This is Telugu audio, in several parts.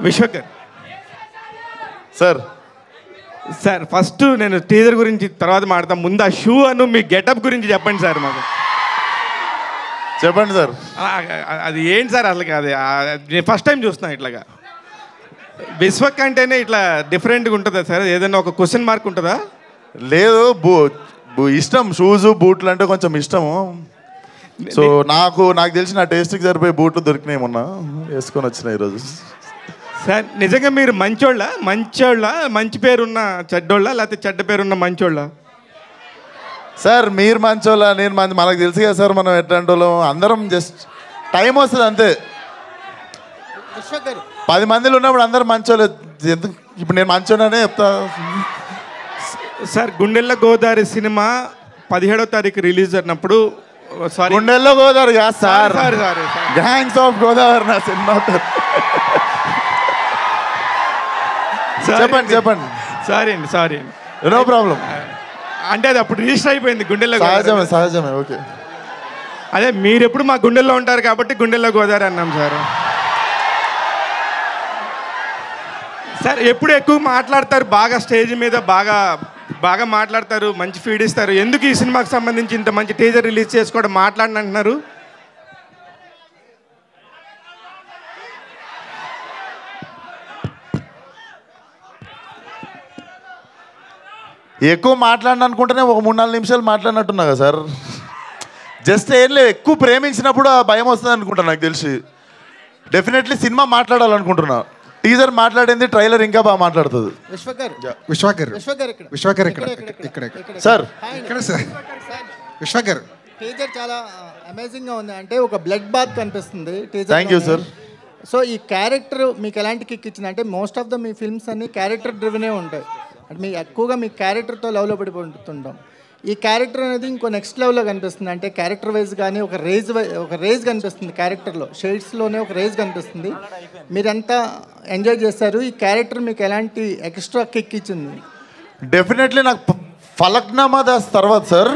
విశ్వకర్ సార్ సార్ ఫస్ట్ నేను టీజర్ గురించి తర్వాత మాట్లాడతాను. ముందు ఆ షూ అను మీ గెటప్ గురించి చెప్పండి సార్ మాకు. చెప్పండి సార్. అది ఏంటి సార్ అసలు? అది నేను ఫస్ట్ టైం చూస్తున్నాను ఇట్లాగా. విశ్వక్ అంటేనే ఇట్లా డిఫరెంట్గా ఉంటుందా సార్? ఏదైనా ఒక క్వశ్చన్ మార్క్ ఉంటుందా? లేదు, ఇష్టం షూస్ బూట్లు అంటే కొంచెం ఇష్టము. సో నాకు తెలిసి నా టేస్ట్కి సరిపోయే బూట్లు దొరికినాయి, మొన్న వేసుకొని వచ్చినాయి ఈరోజు. సార్ నిజంగా మీరు మంచోళ్ళ మంచి పేరున్న చెడ్డోళ్ళ లేకపోతే చెడ్డ పేరున్న మంచోళ్ళ? సార్ మీరు మంచోళ్ళ, నేను మనకు తెలుసు కదా సార్ మనం ఎట్లాంటి వాళ్ళం. అందరం జస్ట్ టైం వస్తుంది అంతే. 10 మందిలో ఉన్నప్పుడు అందరు మంచోళ్ళు. ఎందుకు ఇప్పుడు నేను మంచోళ్ళనే చెప్తా. సార్ గుండెల్లో గోదావరి సినిమా 17వ తారీఖు రిలీజ్ అయినప్పుడు, సారీ గుండెల్లో గోదావరి కాదు సార్, గ్యాంగ్స్ ఆఫ్ గోదావరి నా సినిమా. చెప్పండి. సారీ అండి, నో ప్రాబ్లం. అంటే అది అప్పుడు రిజిస్టర్ అయిపోయింది గుండెల్లో. సహజమే ఓకే. అదే మీరు ఎప్పుడు మా గుండెల్లో ఉంటారు కాబట్టి గుండెల్లో గోదావరి అన్నాం సార్. సార్ ఎప్పుడు ఎక్కువ మాట్లాడతారు, బాగా స్టేజ్ మీద బాగా మాట్లాడతారు, మంచి ఫీడ్ ఇస్తారు. ఎందుకు ఈ సినిమాకి సంబంధించి ఇంత మంచి టీజర్ రిలీజ్ చేసుకోవడం మాట్లాడని అంటున్నారు? ఎక్కువ మాట్లాడిన అనుకుంటేనే ఒక 3-4 నిమిషాలు మాట్లాడినట్టున్నా కదా సార్. జస్ట్ ఏం లేదు, ఎక్కువ ప్రేమించినప్పుడు ఆ భయం వస్తుంది అనుకుంటా. నాకు తెలిసి డెఫినెట్లీ సినిమా మాట్లాడాలనుకుంటున్నా. టీజర్ మాట్లాడింది, ట్రైలర్ ఇంకా బాగా మాట్లాడుతుంది. విశ్వకర్ ఇక్కడ సార్. విశ్వకర్ టీజర్ చాలా అమేజింగ్గా ఉంది. అంటే ఒక బ్లడ్ బాత్ కనిపిస్తుంది teaser. Thank you sir. So ఈ క్యారెక్టర్ మీకు ఎలాంటి కిక్ ఇచ్చింది? అంటే మోస్ట్ ఆఫ్ ద మీ ఫిల్మ్స్ అన్ని క్యారెక్టర్ డ్రివెనే ఉంటాయి. అంటే మీ ఎక్కువగా మీ క్యారెక్టర్తో లవ్లో పడిపోతుంటాం. ఈ క్యారెక్టర్ అనేది ఇంకో నెక్స్ట్ లెవెల్లో కనిపిస్తుంది. అంటే క్యారెక్టర్ వైజ్ కానీ ఒక రేజ్ కనిపిస్తుంది క్యారెక్టర్లో, షేడ్స్లోనే ఒక రేజ్ కనిపిస్తుంది. మీరంతా ఎంజాయ్ చేస్తారు. ఈ క్యారెక్టర్ మీకు ఎలాంటి ఎక్స్ట్రా కిక్ ఇచ్చింది? డెఫినెట్లీ నాకు ఫలక్నామా దాస్ తర్వాత సార్,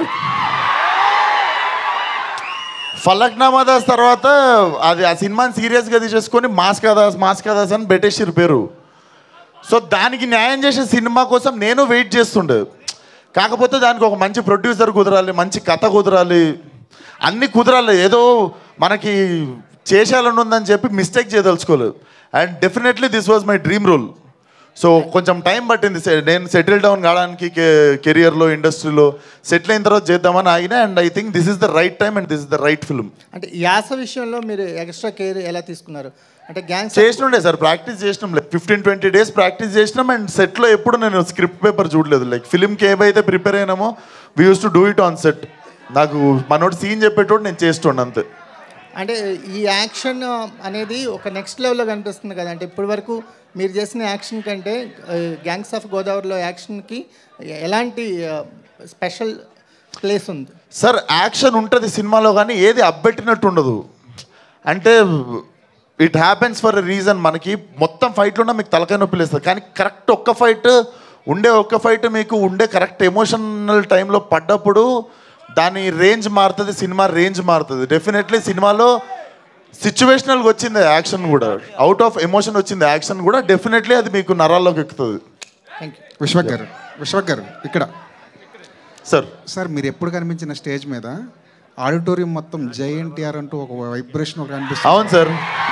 ఫలక్నామా దాస్ తర్వాత అది ఆ సినిమాని సీరియస్గా తీసేసుకొని మాస్కా దాస్ అని పెట్టేసారు పేరు. సో దానికి న్యాయం చేసే సినిమా కోసం నేను వెయిట్ చేస్తుండే. కాకపోతే దానికి ఒక మంచి ప్రొడ్యూసర్ కుదరాలి, మంచి కథ కుదరాలి, అన్నీ కుదరాలి. ఏదో మనకి చేసేయాలని ఉందని చెప్పి మిస్టేక్ చేయదలుచుకోలేదు. And definitely this was my dream role. So కొంచెం టైం పట్టింది నేను సెటిల్ డౌన్ కావడానికి, కెరియర్లో ఇండస్ట్రీలో సెటిల్ అయిన తర్వాత చేద్దామని ఆగిన. And I think this is the right time and this is the right film. అంటే యాస విషయంలో మీరు ఎక్స్ట్రా కేర్ ఎలా తీసుకున్నారు? అంటే గ్యాంగ్స్ చేసినుండే సార్, ప్రాక్టీస్ చేసినాం. లైక్ 15-20 days ప్రాక్టీస్ చేసినాం. అండ్ సెట్లో ఎప్పుడు నేను స్క్రిప్ట్ పేపర్ చూడలేదు. లైక్ ఫిల్మ్కి ఏవైతే ప్రిపేర్ అయినామో we use to do it on set. నాకు మనోడు సీన్ చెప్పేటోడు నేను చేస్తుండే అంతే. అంటే ఈ యాక్షన్ అనేది ఒక నెక్స్ట్ లెవెల్లో కనిపిస్తుంది కదా. అంటే ఇప్పటి వరకు మీరు చేసిన యాక్షన్ కంటే గ్యాంగ్స్ ఆఫ్ గోదావరిలో యాక్షన్కి ఎలాంటి స్పెషల్ ప్లేస్ ఉంది? సార్ యాక్షన్ ఉంటుంది సినిమాలో, కానీ ఏది అబ్బెట్టినట్టు ఉండదు. అంటే it happens for a reason. మనకి మొత్తం ఫైట్లు ఉన్నా మీకు తలకాయ నొప్పి లేస్తుంది, కానీ కరెక్ట్ ఒక్క ఫైట్ మీకు ఉండే కరెక్ట్ ఎమోషనల్ టైంలో పడ్డప్పుడు దాని రేంజ్ మారుతుంది, సినిమా రేంజ్ మారుతుంది. డెఫినెట్లీ సినిమాలో సిచ్యువేషనల్గా వచ్చింది యాక్షన్ కూడా, అవుట్ ఆఫ్ ఎమోషన్ వచ్చింది యాక్షన్ కూడా. డెఫినెట్లీ అది మీకు నరాల్లోకి ఎక్కుతుంది. విశ్వక్ గారు ఇక్కడ సార్ మీరు ఎప్పుడు కనిపించిన స్టేజ్ మీద ఆడిటోరియం మొత్తం జై ఎన్టీఆర్ అంటూ ఒక వైబ్రేషన్ ఒక అనిపిస్తుంది. అవును సార్.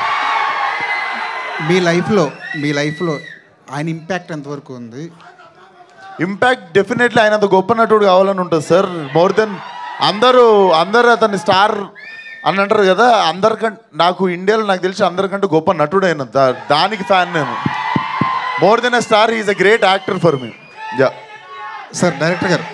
మీ లైఫ్లో ఆయన ఇంపాక్ట్ ఎంతవరకు ఉంది? ఇంపాక్ట్ డెఫినెట్లీ ఆయన అంత గొప్ప నటుడు కావాలని ఉంటుంది సార్. మోర్ దెన్ అందరూ అతన్ని స్టార్ అని అంటారు కదా, నాకు ఇండియాలో నాకు తెలిసి అందరికంటే గొప్ప నటుడు అయిన దానికి ఫ్యాన్ నేను. More than a star, is a great actor for me. Yeah sir. Director గారు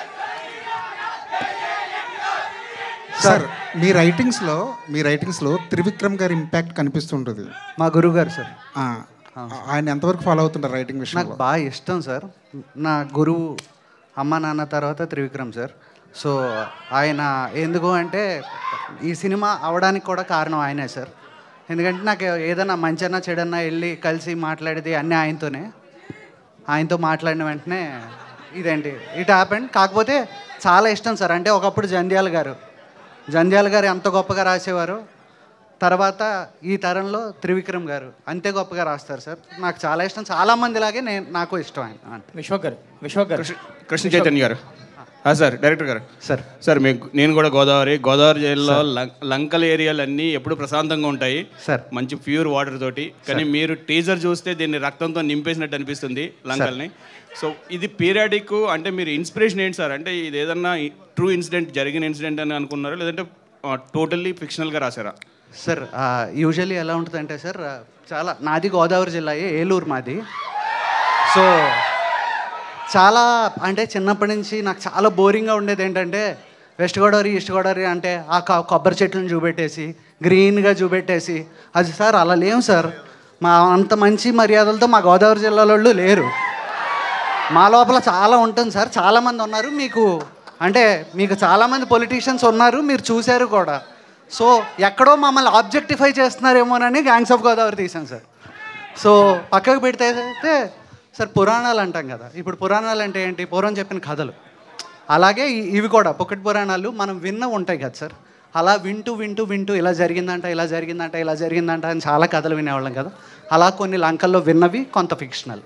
సార్, మీ రైటింగ్స్లో త్రివిక్రమ్ గారి ఇంపాక్ట్ కనిపిస్తుంటుంది. మా గురువు గారు సార్. ఆయన ఎంతవరకు ఫాలో అవుతుంటారు రైటింగ్ విషయం? నాకు బాగా ఇష్టం సార్. నా గురువు అమ్మ నాన్న తర్వాత త్రివిక్రమ్ సార్. సో ఆయన ఎందుకు అంటే ఈ సినిమా అవడానికి కూడా కారణం ఆయనే సార్. ఎందుకంటే నాకు ఏదైనా మంచన్నా చెడన్నా వెళ్ళి కలిసి మాట్లాడేది అన్నీ ఆయనతో మాట్లాడిన వెంటనే ఇట్ హ్యాపెండ్. కాకపోతే చాలా ఇష్టం సార్. అంటే ఒకప్పుడు జంధ్యాల గారు ఎంత గొప్పగా రాసేవారు. తర్వాత ఈ తరంలో త్రివిక్రమ్ గారు అంతే గొప్పగా రాస్తారు సార్. నాకు చాలా ఇష్టం, చాలామందిలాగే నాకు ఇష్టం ఆయన. విశ్వక్ గారు కృష్ణ చైతన్య గారు సార్, డైరెక్టర్ గారు సార్. సార్ నేను కూడా గోదావరి జిల్లాలో లంకల ఏరియాలు అన్నీ ఎప్పుడు ప్రశాంతంగా ఉంటాయి సార్, మంచి ప్యూర్ వాటర్ తోటి. కానీ మీరు టీజర్ చూస్తే దీన్ని రక్తంతో నింపేసినట్టు అనిపిస్తుంది లంకల్ని. సో ఇది పీరియాడిక్ అంటే మీరు ఇన్స్పిరేషన్ ఏంటి సార్? అంటే ఇది ఏదన్నా ట్రూ ఇన్సిడెంట్ జరిగిన ఇన్సిడెంట్ అని అనుకున్నారా, లేదంటే టోటల్లీ ఫిక్షనల్గా రాశారా? సార్ యూజువల్లీ ఎలా ఉంటుందంటే సార్, చాలా నాది గోదావరి జిల్లా, ఏలూరు మాది. సో చాలా అంటే చిన్నప్పటి నుంచి నాకు చాలా బోరింగ్గా ఉండేది ఏంటంటే వెస్ట్ గోదావరి ఈస్ట్ గోదావరి అంటే ఆ కొబ్బరి చెట్లను చూపెట్టేసి గ్రీన్గా చూపెట్టేసి, అది సార్ అలా లేవు సార్. మా అంత మంచి మర్యాదలతో మా గోదావరి జిల్లాలో లేరు. మా లోపల చాలా ఉంటుంది సార్, చాలామంది ఉన్నారు. మీకు చాలామంది పొలిటీషియన్స్ ఉన్నారు, మీరు చూశారు కూడా. సో ఎక్కడో మమ్మల్ని ఆబ్జెక్టిఫై చేస్తున్నారేమోనని గ్యాంగ్స్ ఆఫ్ గోదావరి తీసాను సార్. సో పక్కకు పెడితే సార్ పురాణాలు అంటాం కదా, ఇప్పుడు పురాణాలు అంటే ఏంటి? పూర్వం చెప్పిన కథలు. అలాగే ఇవి కూడా పొక్కటి పురాణాలు మనం ఉంటాయి కదా సార్. అలా వింటూ ఇలా జరిగిందంట అని చాలా కథలు వినేవాళ్ళం కదా. అలా కొన్ని లంకల్లో విన్నవి, కొంత fictional.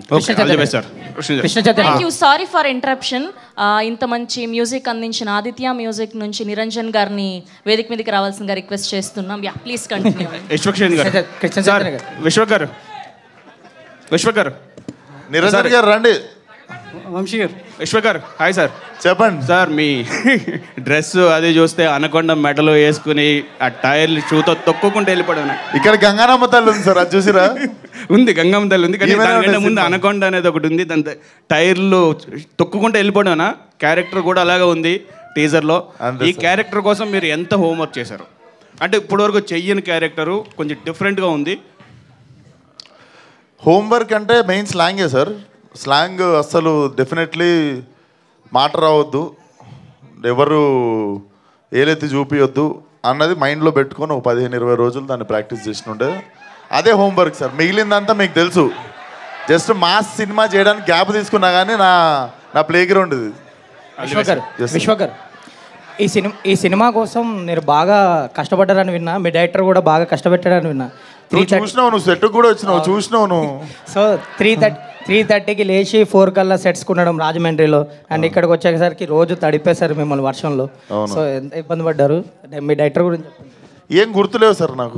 Thank you. Sorry for interruption. ఇంత మంచి మ్యూజిక్ అందించిన ఆదిత్య మ్యూజిక్ నుంచి నిరంజన్ గారిని వేదిక మీదకి రావాల్సిందిగా రిక్వెస్ట్ చేస్తున్నాం. Yeah please continue. విశ్వక్ గారు నిరంజన్ గారు రండి. వంశీ గారు. విశ్వక్ గారు హాయ్ సార్. చెప్పండి సార్. మీ డ్రెస్ అది చూస్తే అనకొండ మెడలో వేసుకుని ఆ టైర్లు షూతో తొక్కుకుంటూ వెళ్ళిపోయాను. ఇక్కడ గంగానమ్మ తల్లి ఉంది సార్, అది చూసిరా? ఉంది, గంగమ్మ తల్లి ఉంది. కానీ దానికంటే ముందు అనకొండ అనేది ఒకటి ఉంది. దాని టైర్లు తొక్కుకుంటూ వెళ్ళిపోయానా. క్యారెక్టర్ కూడా అలాగే ఉంది టీజర్లో. ఈ క్యారెక్టర్ కోసం మీరు ఎంత హోంవర్క్ చేశారు? అంటే ఇప్పటివరకు చెయ్యని క్యారెక్టరు కొంచెం డిఫరెంట్గా ఉంది. హోంవర్క్ అంటే మెయిన్ స్లాంగే సార్. స్లాంగ్ అస్సలు డెఫినెట్లీ మాట రావద్దు, ఎవరు ఏలెత్తి చూపించొద్దు అన్నది మైండ్లో పెట్టుకొని ఒక 15-20 రోజులు దాన్ని ప్రాక్టీస్ చేసినుండే. అదే హోంవర్క్ సార్. మిగిలిందంతా మీకు తెలుసు. జస్ట్ మాస్ సినిమా చేయడానికి గ్యాప్ తీసుకున్నా కానీ నా ప్లే గ్రౌండ్ ఇది. విశ్వక్ గారు ఈ సినిమా కోసం మీరు బాగా కష్టపడ్డారని విన్నా, మీ డైరెక్టర్ కూడా బాగా కష్టపెట్టారని విన్నా. చూసినావు, నువ్వు సెట్ కూడా వచ్చినావు, చూసినావు నువ్వు. సో 3:30కి లేచి 4 కల్లా సెట్స్ కొనడం రాజమండ్రిలో, అండ్ ఇక్కడికి వచ్చేసరికి రోజు తడిపేశారు మిమ్మల్ని వర్షంలో. సో ఎంత ఇబ్బంది పడ్డారు? మీ డైరెక్టర్ గురించి ఏం గుర్తులేవు సార్ నాకు.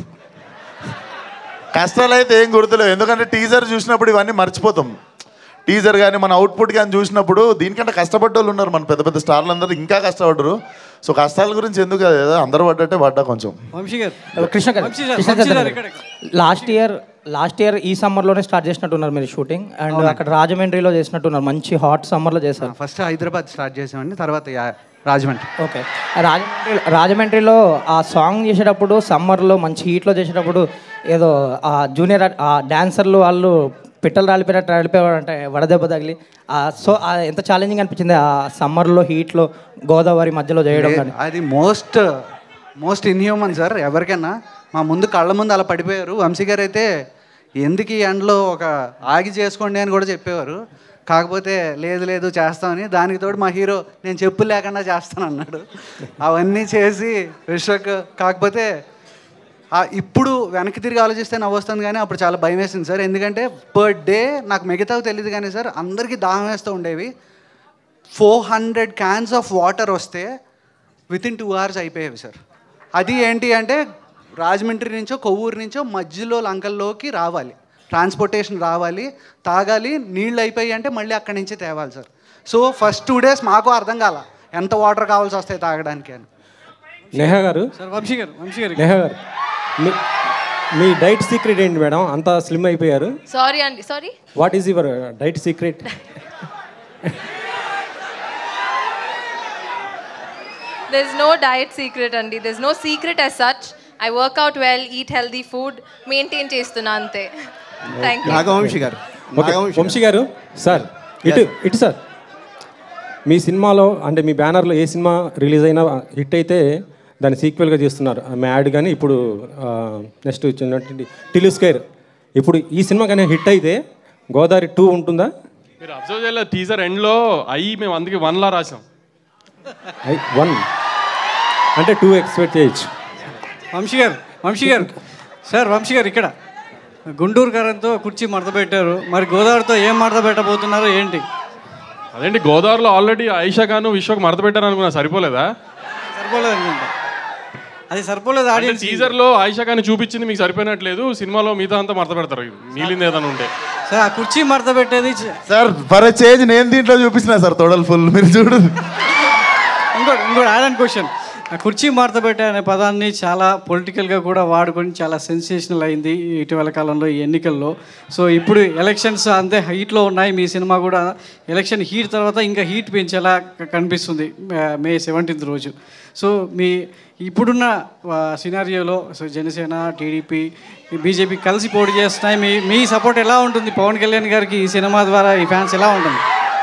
కష్టాలు అయితే ఏం గుర్తులేవు, ఎందుకంటే టీజర్ చూసినప్పుడు ఇవన్నీ మర్చిపోతాం. టీజర్ కానీ మన అవుట్పుట్ కానీ చూసినప్పుడు దీనికంటే కష్టపడ్డ వాళ్ళు ఉన్నారు, మన పెద్ద పెద్ద స్టార్లు అందరూ ఇంకా కష్టపడ్డారు. సో కష్టాల గురించి ఎందుకు కదా, అందరూ పడ్డట్టే పడ్డా కొంచెం. లాస్ట్ ఇయర్ ఈ సమ్మర్లోనే స్టార్ట్ చేసినట్టున్నారు మీరు షూటింగ్, అండ్ అక్కడ రాజమండ్రిలో చేసినట్టున్నారు. మంచి హాట్ సమ్మర్లో చేశారు. ఫస్ట్ హైదరాబాద్ స్టార్ట్ చేసామండి, తర్వాత రాజమండ్రి. ఓకే. రాజమండ్రిలో ఆ సాంగ్ చేసేటప్పుడు సమ్మర్లో మంచి హీట్లో చేసేటప్పుడు ఏదో ఆ జూనియర్ ఆ డాన్సర్లు వాళ్ళు పిట్టలు రాలిపోయారు అంటే వడదెబ్బ తగిలి. సో ఎంత ఛాలెంజింగ్ అనిపించింది ఆ సమ్మర్లో హీట్లో గోదావరి మధ్యలో చేయడం? అది మోస్ట్ ఇన్హ్యూమన్ సార్. ఎవరికైనా మా ముందు కళ్ళ ముందు అలా పడిపోయారు. వంశీ గారు అయితే ఎందుకు ఈ ఎండలో ఒక ఆగి చేసుకోండి అని కూడా చెప్పేవారు. కాకపోతే లేదు చేస్తామని, దానికి తోడు మా హీరో నేను చెప్పులు లేకుండా చేస్తాను అన్నాడు. అవన్నీ చేసి విశ్వక్. కాకపోతే ఇప్పుడు వెనక్కి తిరిగి ఆలోచిస్తే నవ్వొస్తుంది, కానీ అప్పుడు చాలా భయం వేసింది సార్. ఎందుకంటే పర్ డే నాకు మిగతావి తెలియదు కానీ సార్ అందరికీ దాహం వేస్తూ ఉండేవి. 400 cans ఆఫ్ వాటర్ వస్తే వితిన్ 2 hours అయిపోయేవి సార్. అది ఏంటి అంటే రాజమండ్రి నుంచో కొవ్వూరు నుంచో మధ్యలో లంకల్లోకి రావాలి, ట్రాన్స్పోర్టేషన్ రావాలి, తాగాలి, నీళ్ళు అయిపోయి అంటే మళ్ళీ అక్కడి నుంచి తేవాలి సార్. సో ఫస్ట్ 2 days మాకు అర్థం కాల ఎంత వాటర్ కావాల్సి వస్తాయి తాగడానికి అని. నేహా గారు, వంశీ గారు నేహా గారు, మీ డైట్ సీక్రెట్ ఏంటి మేడం? అంత స్లిమ్ అయిపోయారు. Sorry what is your diet secret? There's no diet secret అండి. There's no secret as such. I work out well, eat healthy food, maintain చేస్తున్నా అంతే. Thank you. వంశీ గారు సార్, ఇటు సార్, మీ సినిమాలో అంటే మీ బ్యానర్లో ఏ సినిమా రిలీజ్ అయినా హిట్ అయితే దాన్ని సీక్వెల్గా చేస్తున్నారు. మ్యాడ్ కానీ ఇప్పుడు నెక్స్ట్ వచ్చినటువంటి టిలు స్క్వేర్. ఇప్పుడు ఈ సినిమా కానీ హిట్ అయితే గోదావరి 2 ఉంటుందా? మీరు అబ్జర్వ్ చేయలేదు, టీజర్ ఎండ్లో మేము అందుకే 1 రాసాం. 1 అంటే 2 ఎక్స్పెక్ట్ చేయొచ్చు. వంశీ గారు సార్, వంశీ గారు ఇక్కడ గుంటూరు కారంతో కుర్చీ మడత పెట్టారు, మరి గోదావరితో ఏం మడత పెట్టబోతున్నారు ఏంటి? అదేంటి, గోదావరిలో ఆల్రెడీ ఆయిషా ఖాన్ విశ్వకు మడత పెట్టాను అనుకున్నా, సరిపోలేదా? సరిపోలేదు అనుకుంటా, అది సరిపోలేదు. ఆడియన్స్ టీజర్లో ఆయిషా ఖాన్ చూపించింది మీకు సరిపోయినట్లేదు, సినిమాలో మిగతా అంతా మడత పెడతారు, మిగిలింది ఏదైనా ఉంటే. సార్ ఆ కుర్చీ మడత పెట్టేది సార్ ఫర్ చేంజ్ నేను దీంట్లో చూపించిన సార్ తొడలు ఫుల్, మీరు చూడు. ఇంకోటి యాడ్ అండ్ క్వశ్చన్, ఆ కుర్చీ మడత పెట్టే అనే పదాన్ని చాలా పొలిటికల్గా కూడా వాడుకొని చాలా సెన్సేషనల్ అయింది ఇటీవల కాలంలో ఈ ఎన్నికల్లో. సో ఇప్పుడు ఎలక్షన్స్ అంతే హీట్లో ఉన్నాయి, మీ సినిమా కూడా ఎలక్షన్ హీట్ తర్వాత ఇంకా హీట్ పెంచేలా కనిపిస్తుంది మే 17th రోజు. సో మీ ఇప్పుడున్న సినారియోలో సో జనసేన, టీడీపీ, బీజేపీ కలిసి పోటీ చేస్తున్నాయి, మీ సపోర్ట్ ఎలా ఉంటుంది పవన్ కళ్యాణ్ గారికి ఈ సినిమా ద్వారా, ఈ ఫ్యాన్స్ ఎలా ఉంటుంది?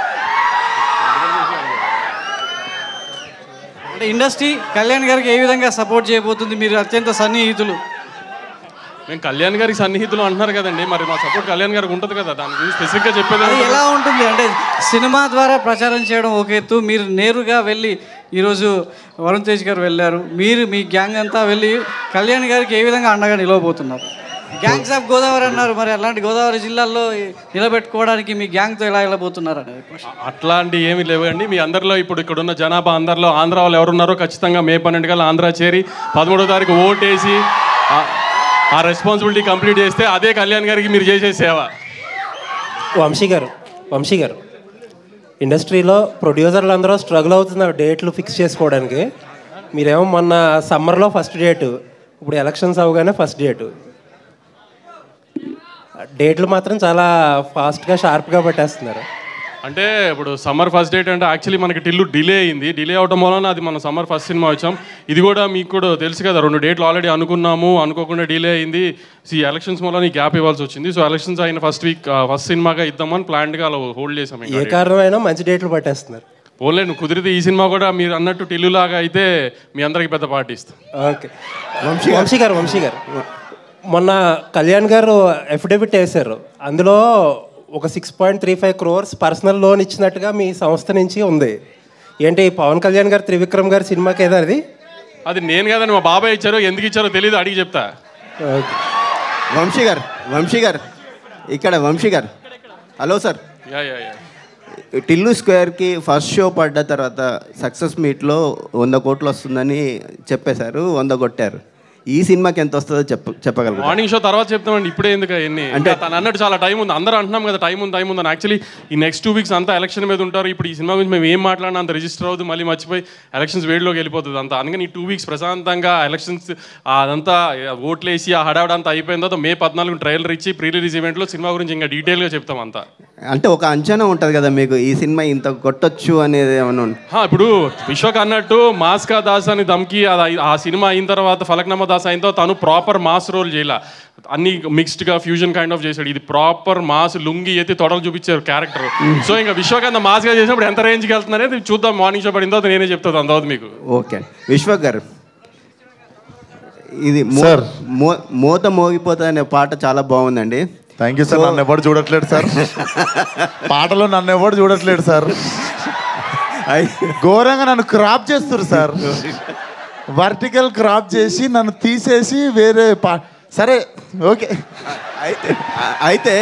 అంటే ఇండస్ట్రీ కళ్యాణ్ గారికి ఏ విధంగా సపోర్ట్ చేయబోతుంది? మీరు అత్యంత సన్నిహితులు. మేము కళ్యాణ్ గారికి సన్నిహితులు అంటున్నారు కదండి, మరి మా సపోర్ట్ కళ్యాణ్ గారికి ఉంటుంది కదా, దాని గురించి స్పెసిఫిక్గా చెప్పేది అది ఎలా ఉంటుంది అంటే సినిమా ద్వారా ప్రచారం చేయడం ఒక ఎత్తు, మీరు నేరుగా వెళ్ళి ఈరోజు వరుణ్ తేజ్ గారు వెళ్ళారు, మీరు మీ గ్యాంగ్ అంతా వెళ్ళి కళ్యాణ్ గారికి ఏ విధంగా అండగా నిలవబోతున్నారు? గ్యాంగ్స్ ఆఫ్ గోదావరి అన్నారు, మరి అలాంటి గోదావరి జిల్లాల్లో నిలబెట్టుకోవడానికి మీ గ్యాంగ్తో ఎలా వెళ్ళబోతున్నారు అనేది అట్లాంటి ఏమీ లేవండి. మీ అందరిలో ఇప్పుడు ఇక్కడున్న జనాభా అందరిలో ఆంధ్ర వాళ్ళు ఎవరున్నారో ఖచ్చితంగా మే 12 కల్లా ఆంధ్ర చేరి 13వ తారీఖు ఓటేసి ఆ రెస్పాన్సిబిలిటీ కంప్లీట్ చేస్తే అదే కళ్యాణ్ గారికి మీరు చేసే సేవ. వంశీ గారు ఇండస్ట్రీలో ప్రొడ్యూసర్లు అందరూ స్ట్రగుల్ అవుతున్నారు డేట్లు ఫిక్స్ చేసుకోవడానికి. మీరేమో మొన్న సమ్మర్లో ఫస్ట్ డేటు, ఇప్పుడు ఎలక్షన్స్ అవగానే ఫస్ట్ డేట్లు మాత్రం చాలా ఫాస్ట్గా షార్ప్గా పెట్టేస్తున్నారు. అంటే ఇప్పుడు సమ్మర్ ఫస్ట్ డేట్ అంటే యాక్చువల్లీ మనకి టిల్లు డిలే అయింది, డిలే అవడం వలన అది మనం సమ్మర్ ఫస్ట్ సినిమా వచ్చాం. ఇది కూడా మీకు కూడా తెలుసు కదా, 2 డేట్లు ఆల్రెడీ అనుకున్నాము, అనుకోకుండా డిలే అయింది. ఈ ఎలక్షన్స్ వల్ల ఈ గ్యాప్ ఇవ్వాల్సి వచ్చింది. సో ఎలక్షన్స్ అయిన ఫస్ట్ సినిమాగా ఇద్దామని ప్లాన్గా అలా హోల్డ్ చేసాం. ఏ కారణమైనా మంచి డేట్లు పట్టేస్తున్నారు. ఓన్లే నువ్వు కుదిరితే ఈ సినిమా కూడా మీరు అన్నట్టు టిల్లులాగా అయితే మీ అందరికి పెద్ద పార్టీ ఇస్తాం. ఓకే వంశీ గారు మొన్న కళ్యాణ్ గారు అఫిడవిట్ వేశారు, అందులో ఒక 6.35 crores పర్సనల్ లోన్ ఇచ్చినట్టుగా మీ సంస్థ నుంచి ఉంది. ఏంటి పవన్ కళ్యాణ్ గారు త్రివిక్రమ్ గారి సినిమాకి ఏదో అది నేను కదండి, మా బాబాయ్ ఇచ్చారో ఎందుకు ఇచ్చారో తెలియదు, అడిగి చెప్తా. వంశీ గారు ఇక్కడ వంశీ గారు హలో సార్. యా టిల్లు స్క్వేర్కి ఫస్ట్ షో పడ్డ తర్వాత సక్సెస్ మీట్లో 100 కోట్లు వస్తుందని చెప్పేశారు, 100 కొట్టారు. ఈ సినిమాకి ఎంత వస్తుందో చెప్పగలరు? మార్నింగ్ షో తర్వాత చెప్తామండి, ఇప్పుడే ఎందుకు అవన్నీ. అంటే తను అన్నట్టు చాలా టైం ఉంది, అందరూ అంటున్నాం కదా టైం ఉంది అని. యాక్చువల్లీ ఈ నెక్స్ట్ 2 weeks అంతా ఎలక్షన్ మీద ఉంటారు. ఇప్పుడు ఈ సినిమా గురించి మేము ఏం మాట్లాడినా అంత రిజిస్టర్ అవుతుంది, మళ్ళీ మర్చిపోయి ఎలక్షన్స్ వేడిలోకి వెళ్ళిపోతుంది అంతా. అందుకని ఈ 2 weeks ప్రశాంతంగా ఎలక్షన్స్ అదంతా ఓట్లేసి ఆ హడావిడ అంతా అయిపోయిన తర్వాత మే 14 ట్రైలర్ ఇచ్చి ప్రీ రిలీజ్ ఈవెంట్లో సినిమా గురించి ఇంకా డీటెయిల్గా చెప్తాం అంతా. అంటే ఒక అంచనా ఉంటుంది కదా మీకు, ఈ సినిమా ఇంత కొట్టొచ్చు అనేది ఏమన్నా? ఇప్పుడు విశ్వక్ అన్నట్టు మాస్ కా దాస్ అని దమ్కి ఆ సినిమా అయిన తర్వాత ఫలక్నామా దాస్ అయిన తర్వాత తను ప్రాపర్ మాస్ రోల్ చేయాల, అన్ని మిక్స్డ్గా ఫ్యూజన్ కైండ్ ఆఫ్ చేశాడు. ఇది ప్రాపర్ మాస్, లుంగి ఎత్తి తొడలు చూపించారు క్యారెక్టర్. సో ఇంకా విశ్వకాంత్ మాస్గా చేసినప్పుడు ఎంత రేంజ్కి వెళ్తున్నారనేది చూద్దాం, మార్నింగ్ షో పడిన తర్వాత నేనే చెప్తాను అంత మీకు. ఓకే విశ్వక్ గారు, ఇది మోత మోగిపోతా అనే పాట చాలా బాగుందండి. Thank you sir. నన్ను ఎవరు చూడట్లేదు సార్, పాటలో నన్ను ఎవరు చూడట్లేదు సార్, ఘోరంగా నన్ను క్రాప్ చేస్తారు సార్, వర్టికల్ క్రాప్ చేసి నన్ను తీసేసి వేరే సరే ఓకే. అయితే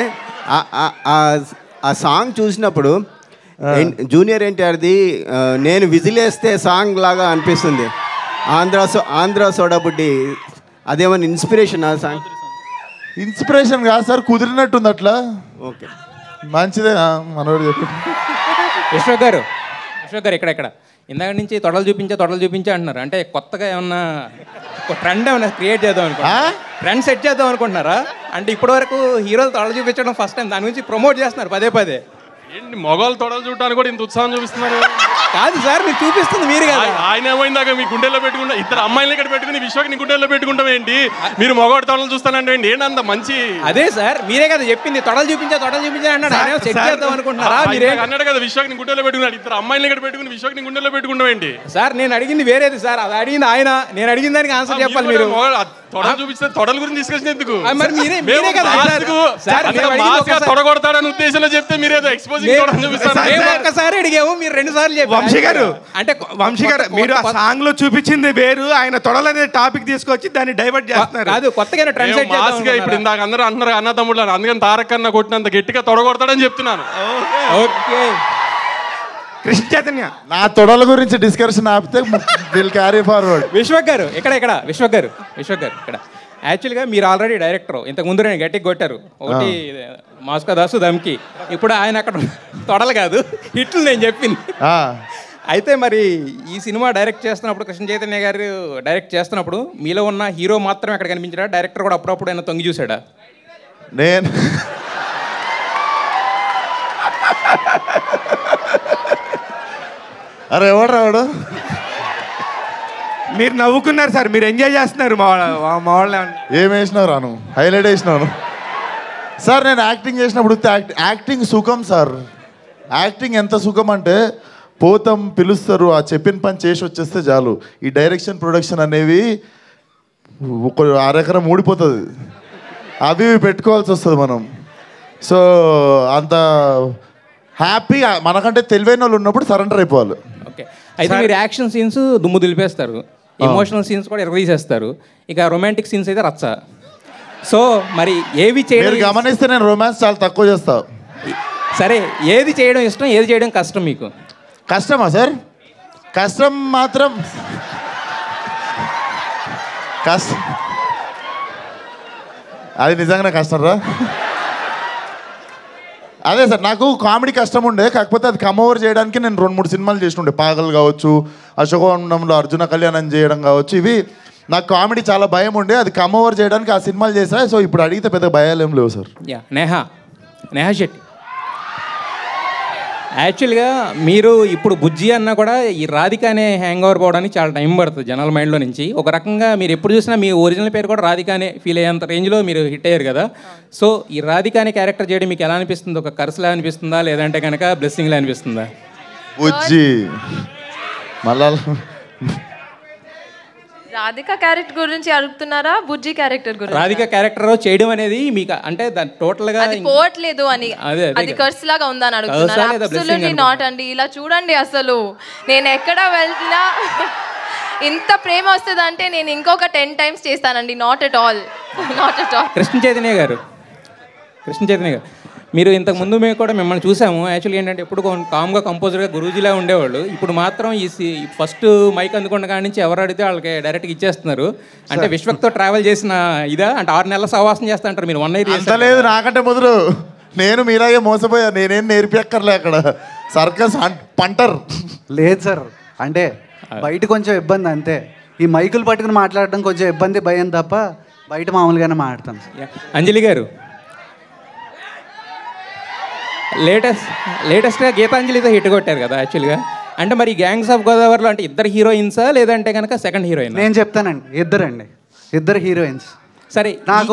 ఆ సాంగ్ చూసినప్పుడు జూనియర్ ఎన్టీఆర్ది నేను విజిలేస్తే సాంగ్ లాగా అనిపిస్తుంది. ఆంధ్ర సోడా బుడ్డి అదేమన్నా ఇన్స్పిరేషన్ ఆ సాంగ్? ఇన్స్పిరేషన్ కాదు సార్, కుదిరినట్టుంది అట్లా. ఓకే మంచిదే మనోడు చెప్పి. విశ్వక్ గారు ఇక్కడ ఇందాక నుంచి తొడలు చూపించే అంటున్నారు. అంటే కొత్తగా ఏమన్నా ట్రెండ్ ఏమన్నా క్రియేట్ చేద్దాం అనుకుంటున్నారా? ట్రెండ్ సెట్ చేద్దాం అనుకుంటున్నారా? అంటే ఇప్పటివరకు హీరోలు తొడలు చూపించడం ఫస్ట్ టైం, దాని గురించి ప్రమోట్ చేస్తున్నారు పదే. ఏంటి మొగలు తొడలు చూడటానికి కూడా ఇంత ఉత్సాహం చూపిస్తున్నారు? కాదు సార్, మీరు చూపిస్తుంది మీరు కదా. ఆయన ఏమైందాక మీ గుండెల్లో పెట్టుకుంటా, ఇద్దరు అమ్మాయిలు ఇక్కడ పెట్టుకుని విశ్వకి నీ గుండెల్లో పెట్టుకుంటాం ఏంటి? మీరు మొగోడు తొడలు చూస్తానంటే ఏంటంత మంచి? అదే సార్, మీరే కదా చెప్పింది తొడలు చూపించా అన్నాడు. సెట్ చేద్దాం అనుకుంటున్నారా? మీరే అన్నాడు కదా విశ్వకి నీ గుండెల్లో పెట్టుకున్నాడు. ఇద్దరు అమ్మాయిలు ఇక్కడ పెట్టుకుని విశ్వకి నీ గుండెల్లో పెట్టుకుంటాం ఏంటి? సార్ నేను అడిగింది వేరేది సార్, అది అడిగింది ఆయన, నేను అడిగిన దానికి ఆన్సర్ చెప్పాలి మీరు. తొడలు చూపిస్తే తొడల గురించి డిస్కషన్ ఎందుకు? మరి మీరే కదా తొడగొడతాడని ఉద్దేశంలో చెప్తే మీరేదో ఎక్స్పోజింగ్ చూపిస్తారు. ఒక్కసారి అడిగాము, మీరు 2 సార్లు చెప్పారు. వంశీ గారు అంటే వంశీ గారు మీరు ఆ సాంగ్ లో చూపించింది వేరు, ఆయన తొడలు అనే టాపిక్ తీసుకొచ్చి దాన్ని డైవర్ట్ చేస్తున్నారు. కాదు, కొత్తగా ట్రెండ్ సెట్ చేద్దాం. ఇప్పుడు ఇందాక అందరూ అంటున్నారు అన్న తమ్ముళ్ళు, అందుకని తారక్ అన్న కొట్టినంత గట్టిగా తొడగొడతాడని చెప్తున్నాను. ఓకే కృష్ణ చైతన్య, నా తొడల గురించి డిస్కషన్ ఆపితే విల్ క్యారీ ఫార్వర్డ్. విశ్వక్ గారు ఇక్కడ విశ్వక్ గారు ఇక్కడ యాక్చువల్గా మీరు ఆల్రెడీ డైరెక్టర్, ఇంతకు ముందు నేను గట్టిగా కొట్టారు ఒకటి మాస్కో దాసు దమ్కి. ఇప్పుడు ఆయన అక్కడ తొడలు కాదు హిట్లు నేను చెప్పింది. అయితే మరి ఈ సినిమా డైరెక్ట్ చేస్తున్నప్పుడు, కృష్ణ చైతన్య గారు డైరెక్ట్ చేస్తున్నప్పుడు మీలో ఉన్న హీరో మాత్రం అక్కడ కనిపించాడా? డైరెక్టర్ కూడా అప్పుడప్పుడు ఆయన తొంగి చూసాడా? నేను అరే ఎవడు రావడు, మీరు నవ్వుకున్నారు సార్, మీరు ఎంజాయ్ చేస్తున్నారు. మా వాళ్ళ ఏం వేసినావు రాను, హైలైట్ వేసినాను సార్. నేను యాక్టింగ్ చేసినప్పుడు యాక్టింగ్ సుఖం సార్. యాక్టింగ్ ఎంత సుఖం అంటే పోతాం, పిలుస్తారు, ఆ చెప్పిన పని చేసి వచ్చేస్తే చాలు. ఈ డైరెక్షన్ ప్రొడక్షన్ అనేవి ఒక అరెకరం ఊడిపోతుంది, అవి పెట్టుకోవాల్సి వస్తుంది మనం. సో అంత హ్యాపీ, మనకంటే తెలివైన వాళ్ళు ఉన్నప్పుడు సరెండర్ అయిపోవాలి. ఓకే, అయితే మీరు యాక్షన్ సీన్స్ దుమ్ము దులిపేస్తారు, ఎమోషనల్ సీన్స్ కూడా ఎరగదీసేస్తారు, ఇక రొమాంటిక్ సీన్స్ అయితే రచ్చ. సో మరి ఏవి చేయడం గమనిస్తే నేను రొమాన్స్ చాలా తక్కువ చేస్తా. సరే, ఏది చేయడం ఇష్టం, ఏది చేయడం కష్టం మీకు? కష్టమా సార్? కష్టం మాత్రం అది నిజంగానే కష్టం రా. అదే సార్, నాకు కామెడీ కష్టం ఉండే, కాకపోతే అది కమ్ ఓవర్ చేయడానికి నేను 2-3 సినిమాలు చేస్తుండే. పాగల్ కావచ్చు, అశోకవనంలో అర్జున కళ్యాణం చేయడం కావచ్చు, ఇవి నాకు కామెడీ చాలా భయం ఉండే, అది కమ్ ఓవర్ చేయడానికి ఆ సినిమాలు చేశా. సో ఇప్పుడు అడిగితే పెద్ద భయాలు ఏం లేవు సార్. నేహా శెట్టి, యాక్చువల్గా మీరు ఇప్పుడు బుజ్జి అన్నా కూడా ఈ రాధిక అనే హ్యాంగ్ ఓవర్ పోవడానికి చాలా టైం పడుతుంది జనాల మైండ్లో నుంచి. ఒక రకంగా మీరు ఎప్పుడు చూసినా మీ ఒరిజినల్ పేరు కూడా రాధిక అనే ఫీల్ అయ్యేంత రేంజ్లో మీరు హిట్ అయ్యారు కదా. సో ఈ రాధిక అనే క్యారెక్టర్ చేయడం మీకు ఎలా అనిపిస్తుంది? ఒక కర్సులా అనిపిస్తుందా, లేదంటే కనుక బ్లెస్సింగ్లా అనిపిస్తుందా? బుజ్జి మళ్ళా రాధిక క్యారెక్టర్ గురించి అడుగుతున్నారా, బుజ్జి క్యారెక్టర్ గురించి? రాధిక క్యారెక్టర్ చేయడం అనేది మీకు అంటే దాని టోటల్ గా అది పోవట్లేదు అని, అది కర్స్ లాగా ఉందని అడుగుతున్నారు. అబ్సల్యూట్లీ నాట్ అండి. ఇలా చూడండి, అసలు నేను ఎక్కడ వెళ్తున్నా ఇంత ప్రేమ వస్తుంది అంటే నేను ఇంకొక 10 times చేస్తానండి. Not at all. Krishna Chaitanya గారు మీరు ఇంతకు ముందు మేము కూడా మిమ్మల్ని చూసాము. యాక్చువల్గా ఏంటంటే ఎప్పుడు కామ్గా కంపోజర్గా గురూజీలా ఉండేవాళ్ళు. ఇప్పుడు మాత్రం ఈ ఫస్ట్ మైక్ అందుకున్న కాడి నుంచి ఎవరు అడిగితే వాళ్ళకి డైరెక్ట్గా ఇచ్చేస్తున్నారు. అంటే విశ్వక్తో ట్రావెల్ చేసిన ఇదా అంటే 6 నెలల సహవాసం చేస్తా అంటారు మీరు. 1 year అంత లేదు, నాకంటే మొదలు నేను మీరాగే మోసపోయా. నేనేం నేర్పియక్కర్లే అక్కడ, సర్కస్ పంటర్ లేదు సార్. అంటే బయట కొంచెం ఇబ్బంది అంతే. ఈ మైకులు పట్టుకుని మాట్లాడడం కొంచెం ఇబ్బంది, భయం తప్ప బయట మామూలుగానే మాట్లాడతాను. అంజలి గారు లేటెస్ట్గా గీతాంజలితో హిట్ కొట్టారు కదా యాక్చువల్గా. అంటే మరి గ్యాంగ్స్ ఆఫ్ గోదావరిలో అంటే ఇద్దరు హీరోయిన్సా లేదంటే కనుక సెకండ్ హీరోయిన్? నేను చెప్తానండి, ఇద్దరు హీరోయిన్స్. సరే, నాకు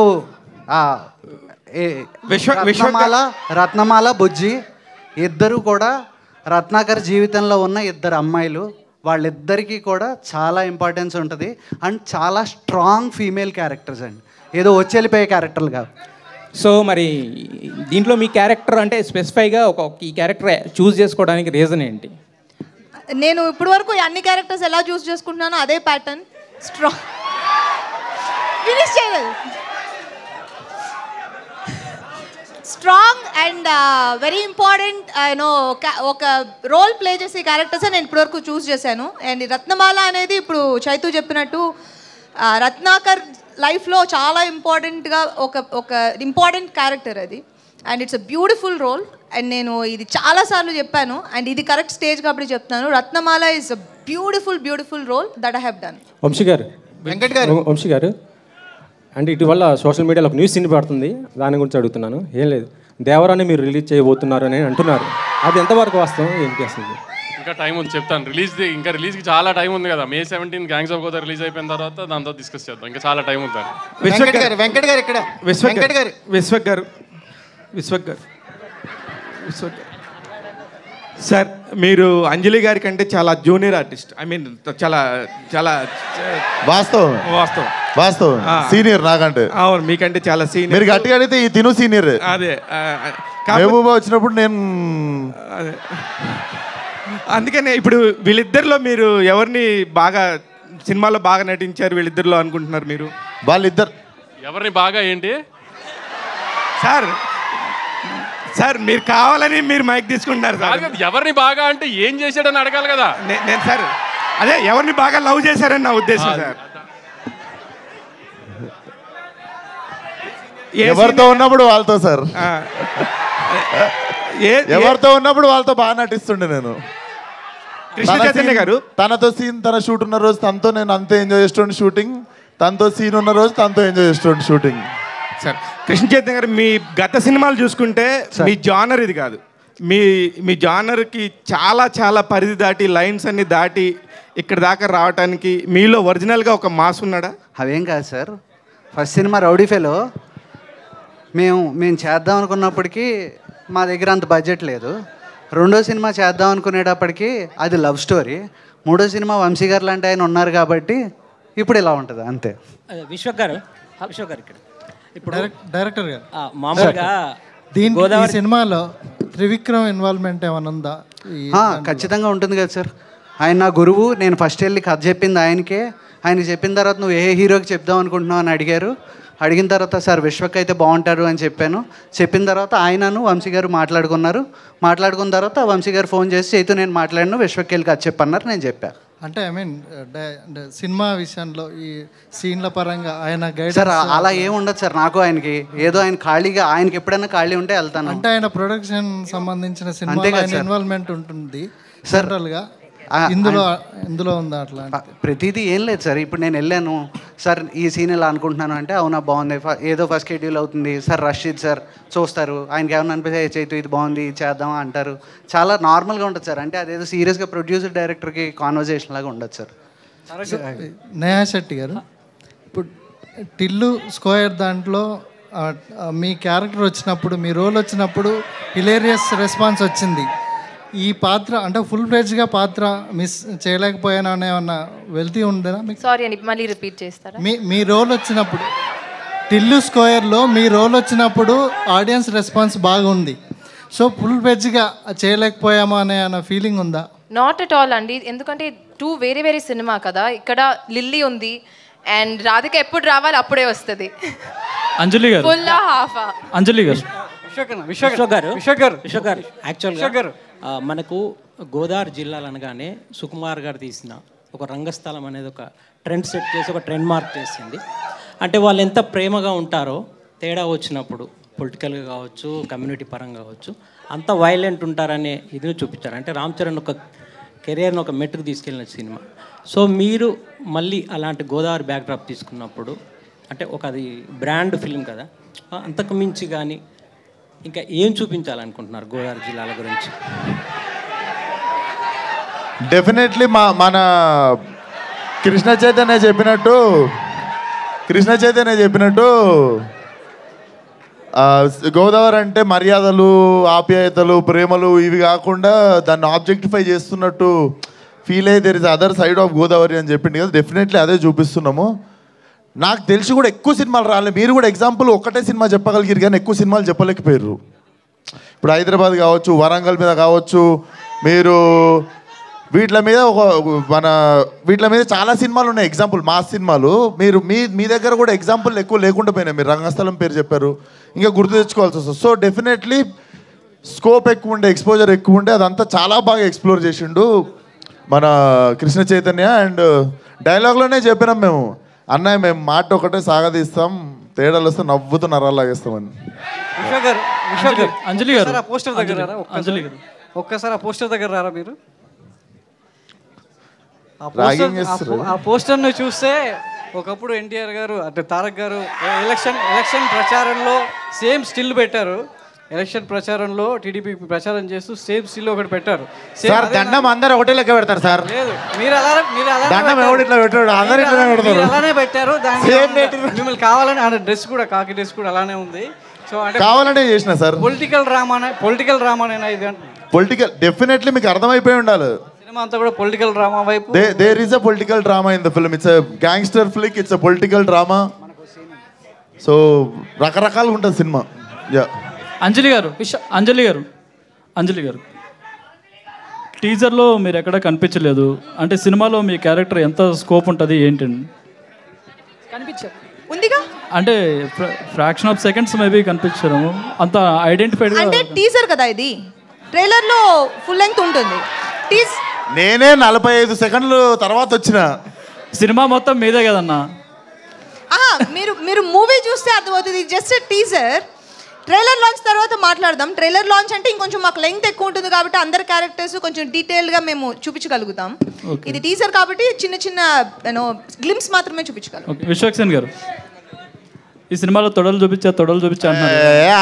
రత్నమాల బుజ్జి ఇద్దరు కూడా రత్నాకర్ జీవితంలో ఉన్న ఇద్దరు అమ్మాయిలు. వాళ్ళిద్దరికీ కూడా చాలా ఇంపార్టెన్స్ ఉంటుంది అండ్ చాలా స్ట్రాంగ్ ఫీమేల్ క్యారెక్టర్స్ అండి, ఏదో వచ్చి వెళ్ళిపోయే క్యారెక్టర్లు కాదు. సో మరి దీంట్లో మీ క్యారెక్టర్ అంటే స్పెసిఫైగా ఈ క్యారెక్టర్ చూస్ చేసుకోవడానికి రీజన్ ఏంటి? నేను ఇప్పటి వరకు అన్ని క్యారెక్టర్స్ ఎలా చూస్ చేసుకుంటున్నానో అదే ప్యాటర్న్. స్ట్రాంగ్ ఫినిష్ చేయలేదు. Strong and very important you know ఒక రోల్ ప్లే చేసే క్యారెక్టర్స్ నేను ఇప్పటివరకు చూస్ చేశాను. అండ్ రత్నమాల అనేది ఇప్పుడు చైతు చెప్పినట్టు రత్నాకర్ లైఫ్లో చాలా ఇంపార్టెంట్గా ఒక ఇంపార్టెంట్ క్యారెక్టర్ అది. And it's a beautiful role. And నేను ఇది చాలాసార్లు చెప్పాను అండ్ ఇది కరెక్ట్ స్టేజ్ కాబట్టి చెప్తాను. Ratnamala is a beautiful role that I have done. Vamsi గారు అంటే ఇటీవల సోషల్ మీడియాలో ఒక న్యూస్ వినపడుతుంది, దాని గురించి అడుగుతున్నాను. ఏం లేదు, దేవరాన్ని మీరు రిలీజ్ చేయబోతున్నారు అని అంటున్నారు, అది ఎంతవరకు వాస్తవం ఏంటి అసలు? ఇంకా టైం ఉంది, చెప్తాను. రిలీజ్కి చాలా టైం ఉంది కదా. May 17 gangs of Godavari release అయిపోయిన తర్వాత దాంతో డిస్కస్ చేద్దాం. ఇంకా చాలా టైం ఉంది. విశ్వక్ గారు సార్, మీరు అంజలి గారి కంటే చాలా జూనియర్ ఆర్టిస్ట్. ఐ మీన్ చాలా చాలా వాస్తవం. వాస్తవం సీనియర్ నాకంటే. అవును మీకంటే చాలా సీనియర్. మీరు గట్టిగా అడిగితే ఈ తిను సీనియర్. అదే మెహబూబా వచ్చినప్పుడు నేను అదే అందుకనే ఇప్పుడు వీళ్ళిద్దరిలో మీరు ఎవరిని బాగా సినిమాలో బాగా నటించారు వీళ్ళిద్దరిలో అనుకుంటున్నారు మీరు? వాళ్ళిద్దరు ఎవరిని బాగా ఏంటి సార్? సార్ మీరు కావాలని మీరు మైక్ తీసుకుంటున్నారు సార్. ఎవరిని బాగా అంటే ఏం చేశాడని అడగాలి కదా. నేను సార్ అదే ఎవరిని బాగా లవ్ చేశారని నా ఉద్దేశం సార్. ఎవరితో ఉన్నప్పుడు వాళ్ళతో సార్, ఎవరితో ఉన్నప్పుడు వాళ్ళతో బాగా నటిస్తుండే నేను. కృష్ణ చైతన్య గారు తనతో సీన్ తన షూట్ ఉన్న రోజు తనతో నేను అంతే ఎంజాయ్ చేస్తుండే షూటింగ్, తనతో సీన్ ఉన్న రోజు తనతో ఎంజాయ్ చేస్తుండే షూటింగ్. సార్ కృష్ణ చైతన్య గారు మీ గత సినిమాలు చూసుకుంటే మీ జానర్ ఇది కాదు. మీ జానర్కి చాలా చాలా పరిధి దాటి లైన్స్ అన్ని దాటి ఇక్కడ దాకా రావడానికి మీలో ఒరిజినల్గా ఒక మాస్ ఉన్నాడా? అవేం కాదు sir. First cinema rowdy fellow మేము చేద్దాం అనుకున్నప్పటికీ మా దగ్గర అంత బడ్జెట్ లేదు. రెండో సినిమా చేద్దాం అనుకునేటప్పటికి అది లవ్ స్టోరీ. మూడో సినిమా వంశీ గారు లాంటి ఆయన ఉన్నారు కాబట్టి ఇప్పుడు ఇలా ఉంటుంది అంతే. విశ్వక్ గారు ఇక్కడ ఇప్పుడు డైరెక్టర్ గారు మామూలుగా ఈ సినిమాలో త్రివిక్రమ్ ఇన్వాల్వ్మెంట్ ఏమైనా ఉందా? ఖచ్చితంగా ఉంటుంది కదా సార్. ఆయన నా గురువు. నేను ఫస్ట్ వెళ్ళి కథ చెప్పింది ఆయనకే. ఆయన చెప్పిన తర్వాత నువ్వు ఏ హీరోకి చెప్దాం అనుకుంటున్నావు అని అడిగారు. అడిగిన తర్వాత సార్ విశ్వక్ అయితే బాగుంటారు అని చెప్పాను. చెప్పిన తర్వాత ఆయనను వంశీ గారు మాట్లాడుకున్న తర్వాత వంశీ గారు ఫోన్ చేసి చైతు నేను మాట్లాడిన విశ్వక్ వెళ్ళి కథ చెప్పన్నారు. నేను చెప్పాను. అంటే ఐ మీన్ సినిమా విషయంలో ఈ సీన్ల పరంగా ఆయన గైడ్ సార్ అలా ఏం ఉండదు సార్. నాకు ఆయనకి ఏదో ఆయన ఖాళీగా ఆయనకి ఎప్పుడైనా ఖాళీ ఉంటే వెళ్తాను. అంటే ఆయన ప్రొడక్షన్ సంబంధించిన సినిమా ఇన్వాల్వ్మెంట్ ఉంటుంది సెంట్రల్గా. ఇందులో ఉందా అట్లా? ప్రతిదీ ఏం లేదు సార్. ఇప్పుడు నేను వెళ్ళాను సార్ ఈ సీన్ ఇలా అనుకుంటున్నాను అంటే అవునా బాగుంది, ఏదో ఫస్ట్ షెడ్యూల్ అవుతుంది సార్, రషీద్ సార్ చూస్తారు. ఆయనకి ఏమన్నా అనిపిస్తే చైతు ఇది బాగుంది ఇది చేద్దామా అంటారు. చాలా నార్మల్గా ఉంటుంది సార్. అంటే అదేదో సీరియస్గా ప్రొడ్యూసర్ డైరెక్టర్కి కాన్వర్జేషన్ లాగా ఉండదు సార్. నేహా శెట్టి గారు ఇప్పుడు టిల్లు స్క్వేర్ దాంట్లో మీ క్యారెక్టర్ వచ్చినప్పుడు మీ రోల్ వచ్చినప్పుడు హిలేరియస్ రెస్పాన్స్ వచ్చింది. ఈ పాత్ర అంటే ఫుల్ ఫ్లెడ్జ్గా పాత్ర మిస్ చేయలేకపోయాను అనే ఏమన్నా వెళ్తీ ఉందేనా మీకు? సారీ అండి మళ్ళీ రిపీట్ చేస్తారా? మీ రోల్ వచ్చినప్పుడు టిల్లు స్క్వేర్లో మీ రోల్ వచ్చినప్పుడు ఆడియన్స్ రెస్పాన్స్ బాగుంది. సో ఫుల్ ఫ్లెడ్జ్గా చేయలేకపోయామా అనే ఫీలింగ్ ఉందా? నాట్ అట్ ఆల్ అండి. ఎందుకంటే టూ వేరే సినిమా కదా. ఇక్కడ లిల్లీ ఉంది అండ్ రాధిక ఎప్పుడు రావాలి అప్పుడే వస్తుంది. అంజలి గారు ఫుల్ హాఫ్ అంజలి గారు విశ్వక్ గారు యాక్చువల్గా మనకు గోదావరి జిల్లాలు అనగానే సుకుమార్ గారు తీసిన ఒక రంగస్థలం అనేది ఒక ట్రెండ్ సెట్ చేసి ఒక ట్రెండ్ మార్క్ చేసింది. అంటే వాళ్ళు ఎంత ప్రేమగా ఉంటారో తేడా వచ్చినప్పుడు పొలిటికల్గా కావచ్చు కమ్యూనిటీ పరంగా కావచ్చు అంత వైలెంట్ ఉంటారనే ఇది చూపించారు. అంటే రామ్ చరణ్ ఒక కెరియర్ని ఒక మెట్టుకు తీసుకెళ్ళిన సినిమా. సో మీరు మళ్ళీ అలాంటి గోదావరి బ్యాక్డ్రాప్ తీసుకున్నప్పుడు అంటే ఒక అది బ్రాండ్ ఫిల్మ్ కదా, అంతకు మించి కానీ ఇంకా ఏం చూపించాలనుకుంటున్నారు గోదావరి జిల్లాల గురించి? డెఫినెట్లీ మన కృష్ణ చైతన్య చెప్పినట్టు గోదావరి అంటే మర్యాదలు ఆప్యాయతలు ప్రేమలు ఇవి కాకుండా దాన్ని ఆబ్జెక్టిఫై చేస్తున్నట్టు ఫీల్ అయ్యి there is other side of Godavari అని చెప్పింది కదా. డెఫినెట్లీ అదే చూపిస్తున్నాము. నాకు తెలిసి కూడా ఎక్కువ సినిమాలు రాలేదు. మీరు కూడా ఎగ్జాంపుల్ ఒకటే సినిమా చెప్పగలిగారు కానీ ఎక్కువ సినిమాలు చెప్పలేకపోయారు. ఇప్పుడు హైదరాబాద్ కావచ్చు వరంగల్ మీద కావచ్చు మీరు వీటి మీద చాలా సినిమాలు ఉన్నాయి ఎగ్జాంపుల్ మాస్ సినిమాలు. మీరు మీ దగ్గర కూడా ఎగ్జాంపుల్ ఎక్కువ లేకుండా పోయినాయి. మీరు రంగస్థలం పేరు చెప్పారు ఇంకా గుర్తు తెచ్చుకోవాల్సి వస్తుంది. సో డెఫినెట్లీ స్కోప్ ఎక్కువ ఉండే ఎక్స్పోజర్ ఎక్కువ ఉండే అదంతా చాలా బాగా ఎక్స్ప్లోర్ చేసిండు మన కృష్ణ చైతన్య. అండ్ డైలాగ్లోనే చెప్పినాం మేము అన్నయ్య మేము మాట ఒకటే సాగదీస్తాం తేడాలు వస్తే నవ్వుతూ నరాలు లాగేస్తామని. అంజలి గారు పోస్టర్ దగ్గర ఒక్కసారి ఆ పోస్టర్ దగ్గర రారా మీరు? ఆ పోస్టర్ను చూస్తే ఒకప్పుడు ఎన్టీఆర్ గారు అంటే తారక్ గారు ఎలక్షన్ ప్రచారంలో సేమ్ స్టిల్ పెట్టారు. ఎలక్షన్ ప్రచారంలో టీడీపీ ప్రచారం చేస్తూ సేమ్ స్టిల్ ఒకటి పెట్టారు. సార్ దండం అందరూ ఒకటే లెక్క పెడతారు సార్. లేదు మీరు అలానే పెట్టారు. మిమ్మల్ని కావాలని ఆ డ్రెస్ కూడా కాకి డ్రెస్ కూడా అలానే ఉంది. సో అంటే కావాలనే చేసిన సార్ పొలిటికల్ డ్రామానేనా ఇది? పొలిటికల్ డెఫినెట్లీ మీకు అర్థమైపోయి ఉండాలి. సినిమా అంతా కూడా పొలిటికల్ డ్రామా వైపు. There is a political drama in the film. It's a gangster flick. It's a political drama. So రకరకాలుగా ఉంటుంది సినిమా. అంజలి గారు టీజర్లో మీరు ఎక్కడ కనిపించలేదు, అంటే సినిమాలో మీ క్యారెక్టర్ ఎంత స్కోప్ ఉంటుంది ఏంటండి? ఉందిగా అంటే ఫ్రాక్షన్ ఆఫ్ సెకండ్స్ మేబీ కనిపించారు, అంత ఐడెంటిఫైడ్. అంటే టీజర్ కదా ఇది, ట్రైలర్లో ఫుల్ లెంగ్త్ ఉంటుంది. నేనే 45 సెకండ్లు తర్వాత వచ్చిన సినిమా మొత్తం మీదే కదన్నా. మీరు మూవీ చూస్తే అర్థమవుతుంది. జస్ట్ టీజర్, ట్రైలర్ లాంచ్ తర్వాత మాట్లాడదాం. ట్రైలర్ లాంచ్ అంటే ఇంకొంచెం మాకు లెంగ్త్ ఎక్కువ ఉంటుంది కాబట్టి అందరి క్యారెక్టర్స్ కొంచెం డీటెయిల్గా మేము చూపించగలుగుతాం. ఇది టీజర్ కాబట్టి చిన్న చిన్న గ్లిమ్స్ మాత్రమే చూపించగలం. విశ్వక్సేన్ గారు ఈ సినిమాలో తొడలు చూపించా అంటున్నారు.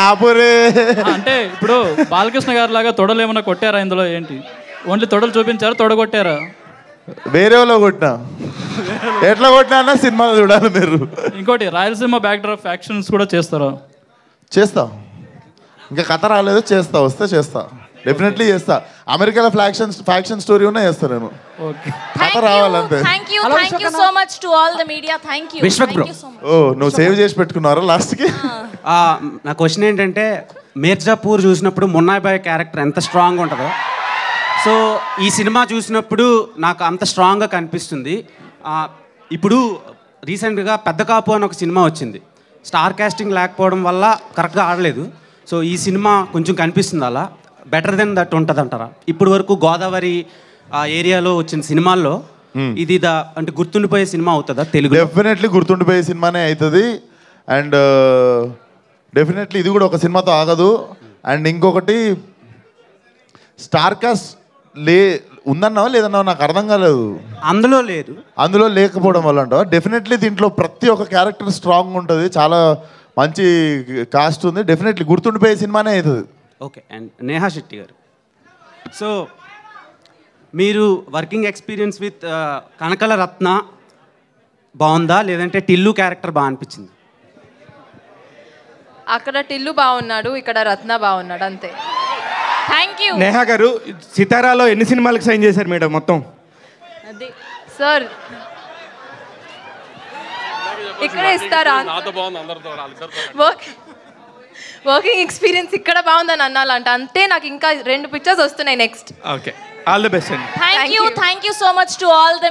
అంటే ఇప్పుడు బాలకృష్ణ గారు లాగా తొడలు ఏమైనా కొట్టారా ఇందులో? ఏంటి ఓన్లీ తొడలు చూపించారా, తొడగొట్టారా? వేరే వాళ్ళు కొట్టినా, ఎట్లా కొట్టినా సినిమాలో చూడాలి మీరు. ఇంకోటి రాయలసీమ బ్యాక్ డ్రాప్ యాక్షన్స్ కూడా చేస్తారా? చేస్తా, ఇంకా కథ రాలేదు, చేస్తా, వస్తే చేస్తా, డెఫినెట్లలీ చేస్తా. అమెరికాలో ఫ్యాక్షన్ స్టోరీ ఉన్నా చేస్తా నేను, కథ రావాలంతే. Thank you so much to all the media. Thank you. Vishwak bro, నువ్వు సేవ్ చేసి పెట్టుకున్నారా లాస్ట్కి? నా క్వశ్చన్ ఏంటంటే, మిర్జాపూర్ చూసినప్పుడు మున్నాయ్ బాయ్ క్యారెక్టర్ ఎంత స్ట్రాంగ్ ఉంటుందో, సో ఈ సినిమా చూసినప్పుడు నాకు అంత స్ట్రాంగ్గా కనిపిస్తుంది. ఇప్పుడు రీసెంట్గా పెద్ద కాపు అని ఒక సినిమా వచ్చింది, స్టార్ కాస్టింగ్ లేకపోవడం వల్ల కరెక్ట్గా ఆడలేదు. సో ఈ సినిమా కొంచెం కనిపిస్తుంది అలా, బెటర్ దెన్ దట్ ఉంటుంది అంటారా? ఇప్పుడు వరకు గోదావరి ఆ ఏరియాలో వచ్చిన సినిమాల్లో ఇది అంటే గుర్తుండిపోయే సినిమా అవుతుందా తెలుగు? డెఫినెట్లీ గుర్తుండిపోయే సినిమానే అవుతుంది. అండ్ డెఫినెట్లీ ఇది కూడా ఒక సినిమాతో ఆగదు. అండ్ ఇంకొకటి స్టార్ కాస్ట్ ఉందన్నావా లేదన్నావా నాకు అర్థం కాలేదు. అందులో లేదు, అందులో లేకపోవడం వల్ల అంటావా? డెఫినెట్లీ దీంట్లో ప్రతి ఒక్క క్యారెక్టర్ స్ట్రాంగ్ ఉంటుంది, చాలా మంచి కాస్ట్ ఉంది, డెఫినెట్లీ గుర్తుండిపోయే సినిమానే అవుతుంది. ఓకే. అండ్ నేహా శెట్టి గారు, సో మీరు working experience with Kanakala Ratna బాగుందా, లేదంటే టిల్లు క్యారెక్టర్ బాగా అనిపించింది? అక్కడ టిల్లు బాగున్నాడు, ఇక్కడ రత్న బాగున్నాడు, అంతే. Thank you. నేహా గారు సితారాలో ఎన్ని సినిమాలకు సైన్ చేశారు మేడం మొత్తం? సార్ ఇక్కడ ఇస్తారా? వర్కింగ్ ఎక్స్పీరియన్స్ ఇక్కడ బాగుందని అన్నాలంట, అంతే. నాకు ఇంకా 2 పిక్చర్స్ వస్తున్నాయి next. Okay, all the best అండి. Thank you so much to all the